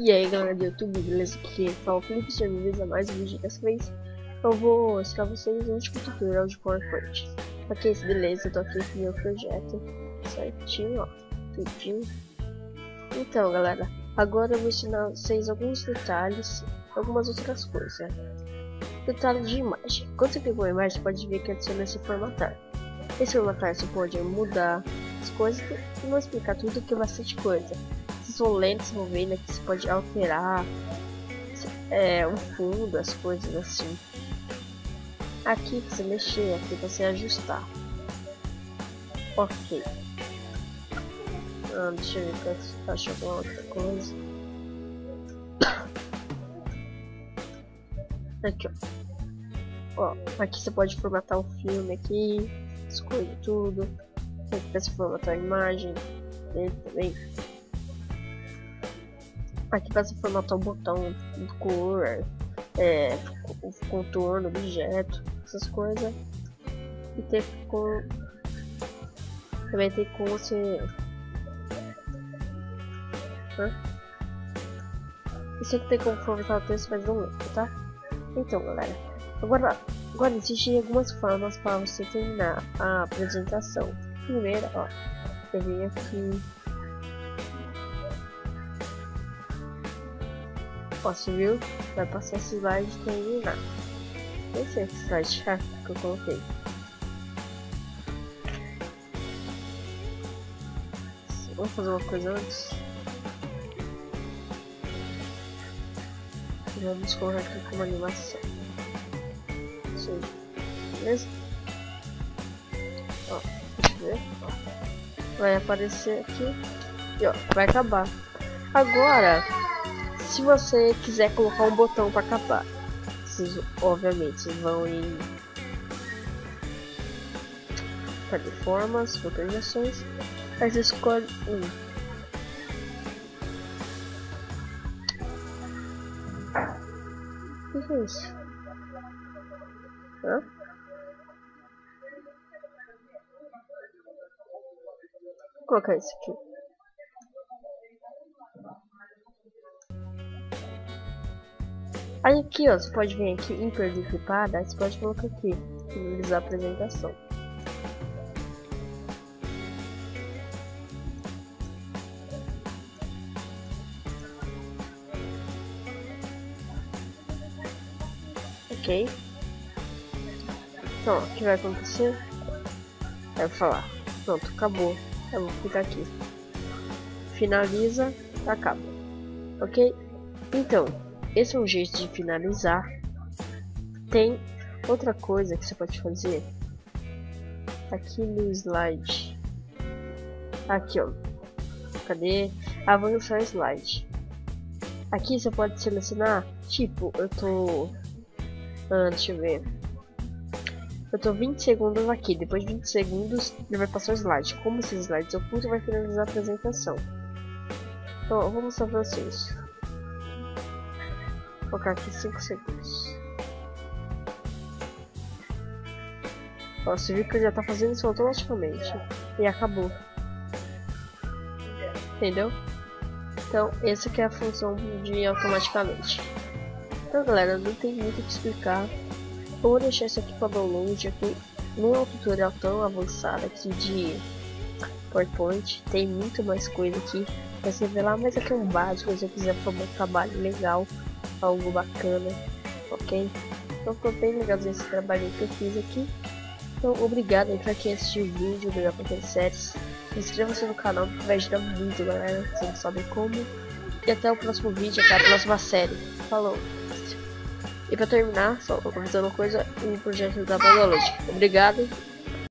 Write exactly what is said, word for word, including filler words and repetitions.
E aí galera do YouTube, beleza? Aqui fala o Felipe, se bem-vindos a mais um vídeo. Dessa vez eu vou mostrar vocês um último tutorial de PowerPoint. Ok, beleza, eu tô aqui com o meu projeto certinho, ó, tudinho. Então galera, agora eu vou ensinar vocês alguns detalhes, algumas outras coisas, né? Detalhe de imagem. Quando você pegou a imagem, você pode ver que adiciona esse formatar. Esse formatar você pode mudar as coisas e não explicar tudo, que é bastante coisa. Vocês vão lendo, vocês vão vendo que você pode alterar é, o fundo, as coisas assim. Aqui pra você mexer, aqui pra você ajustar. Ok. Ah, deixa eu ver se eu acho alguma outra coisa. Aqui, ó. Ó, aqui você pode formatar o filme aqui, escolhe tudo. Aqui pra você formatar a imagem dele também. Aqui para você formatar o botão de cor, é, o contorno, objeto, essas coisas. E ter com também tem como você. Hã? Isso aqui tem como formatar o texto, mas não lembro, tá? Então, galera, agora, agora existem algumas formas para você terminar a apresentação. Primeiro, ó, eu vim aqui. Ó, você viu? Vai passar esse slide e terminar. Nem sei que slide chato que eu coloquei. Vamos fazer uma coisa antes. Vamos colocar aqui como animação. Isso aí. Beleza? Ó, deixa eu ver. Ó. Vai aparecer aqui. E ó, vai acabar. Agora, se você quiser colocar um botão para acabar, vocês obviamente vão em plataformas, botões de ações, aí você escolhe um. O que é isso? Hã? Vou colocar isso aqui. Aí aqui, ó, você pode vir aqui em perder clipada, aí você pode colocar aqui, finalizar a apresentação. Ok. Então, o que vai acontecer? Aí eu vou falar, pronto, acabou. Eu vou clicar aqui. Finaliza, acaba. Ok? Então, esse é um jeito de finalizar. Tem outra coisa que você pode fazer aqui no slide. Aqui, ó. Cadê? Avançar slide. Aqui você pode selecionar. Tipo, eu tô. Ah, deixa eu ver. Eu tô vinte segundos aqui. Depois de vinte segundos, ele vai passar o slide. Como esse slide oculto, vai finalizar a apresentação. Então, eu vou mostrar pra vocês. Vou colocar aqui cinco segundos. Ó, você viu que ele já tá fazendo isso automaticamente. E acabou. Entendeu? Então, essa que é a função de automaticamente. Então, galera, não tem muito o que explicar. Eu vou deixar isso aqui para download. Aqui não é um tutorial tão avançado aqui de PowerPoint. Tem muito mais coisa aqui para se revelar, mas aqui é um básico. Se você quiser fazer um trabalho legal, algo bacana, ok? Então ficou bem legalzinho esse trabalho que eu fiz aqui. Então obrigado aí pra quem assistiu o vídeo, obrigado por ter séries. Inscreva-se no canal que vai ajudar muito, galera, vocês não sabem como. E até o próximo vídeo, até a próxima série. Falou! E pra terminar, só avisando uma coisa, o projeto da Biology. Obrigado.